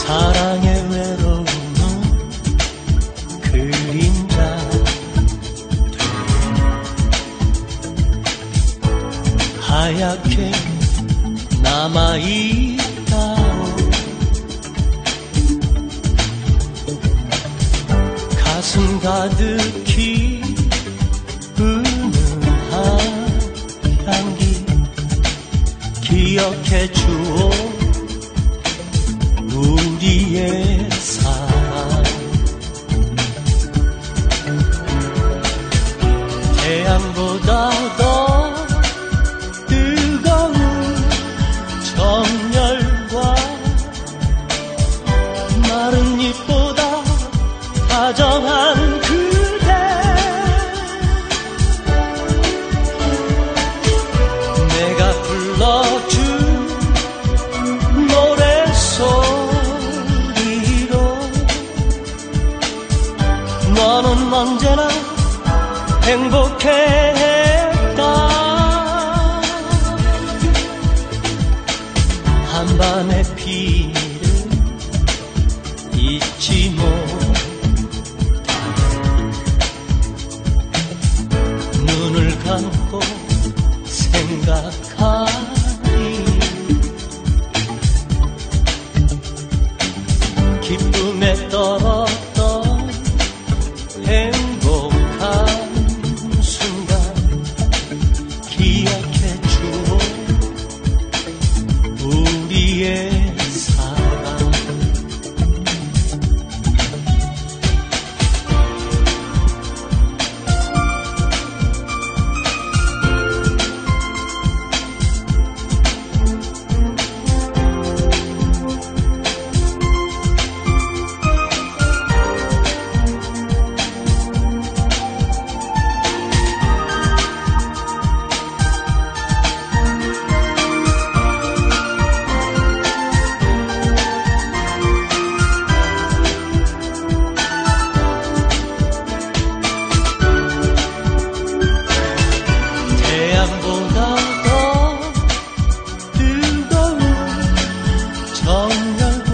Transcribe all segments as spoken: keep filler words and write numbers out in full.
사랑의 외로움은 그림자 하얗게 남아있다오. 가슴 가득히 은은한 향기 기억해 주오. 우리의 사랑 태양보다 더 뜨거운 정열과 마른 잎보다 다정한 그대. 내가 불러준 너는 언제나 행복했다. 한밤의 비밀을 잊지 못해 눈을 감고 생각하니 기쁨에 떨었던 행복한 순간 기억해 주오. 우리의 사랑 태양보다 더 뜨거운 정열과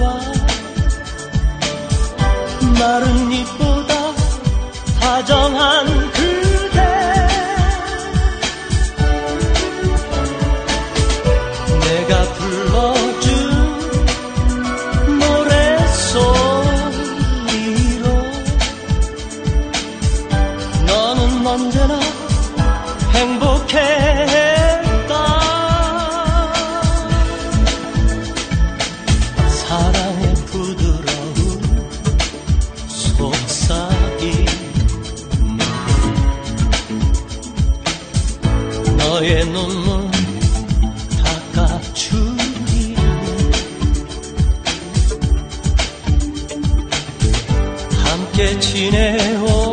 마른 잎보다 다정한 그대. 내가 불러준 노랫소리로 너는 언제나 행복했다. 사랑의 부드러운 속삭임 너의 눈물 닦아주리. 함께 지내오